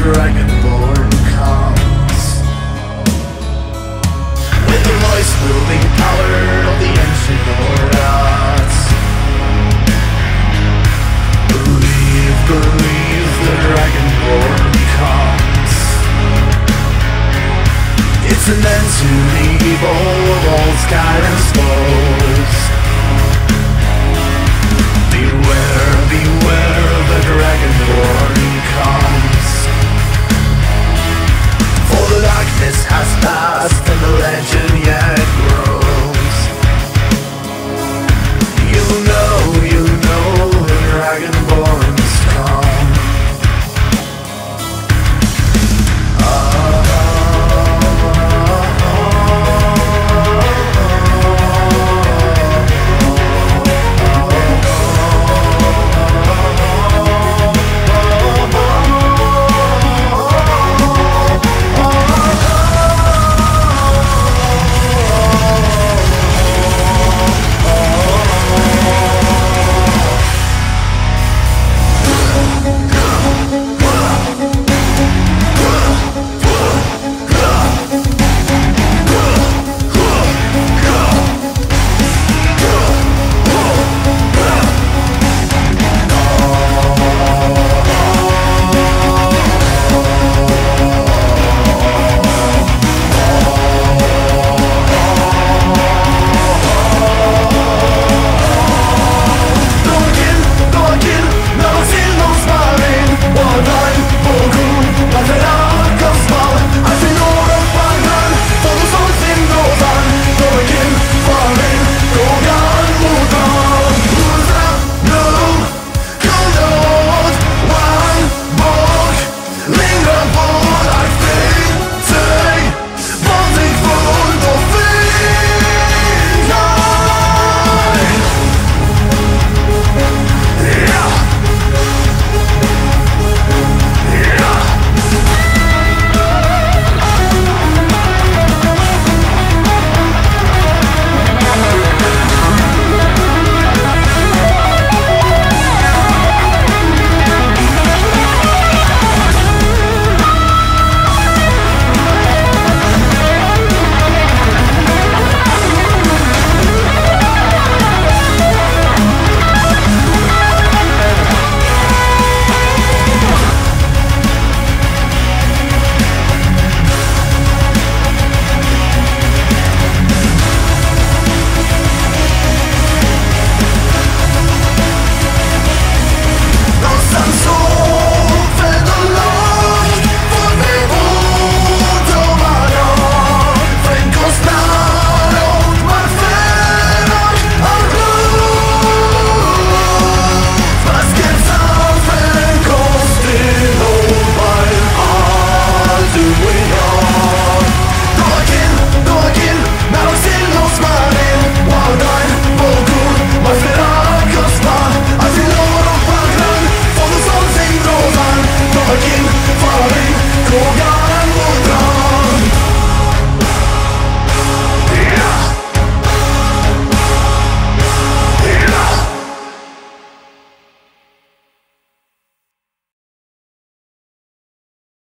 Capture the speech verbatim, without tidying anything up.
Dragonborn comes. With the voice-moving power of the ancient Laurence. Believe, believe the Dragonborn comes. It's an end to the evil of all Skyrim's foes. Beware, beware, the Dragonborn comes. For the darkness has passed and the legend yet grows. You know, you know, the Dragonborns come. Go